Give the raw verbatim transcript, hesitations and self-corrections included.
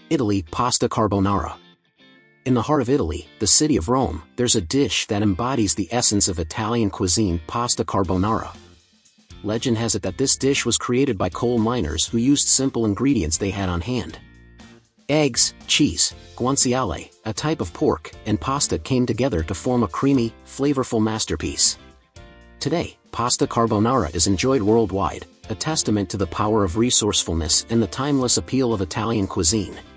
Italy, pasta carbonara. In the heart of Italy, the city of Rome, there's a dish that embodies the essence of Italian cuisine, pasta carbonara. Legend has it that this dish was created by coal miners who used simple ingredients they had on hand. Eggs, cheese, guanciale, a type of pork, and pasta came together to form a creamy, flavorful masterpiece. Today, pasta carbonara is enjoyed worldwide, a testament to the power of resourcefulness and the timeless appeal of Italian cuisine.